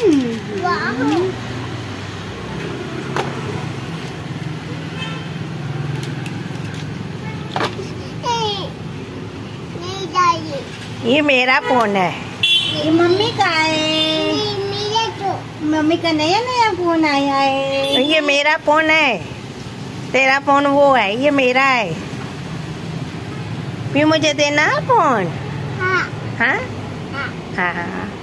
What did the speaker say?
ये मेरा फोन है। ये मम्मी का है। मम्मी का नया नया फोन आया है। ये मेरा फोन है, तेरा फोन वो है, ये मेरा है। फिर मुझे देना फोन। हाँ हाँ हाँ हाँ।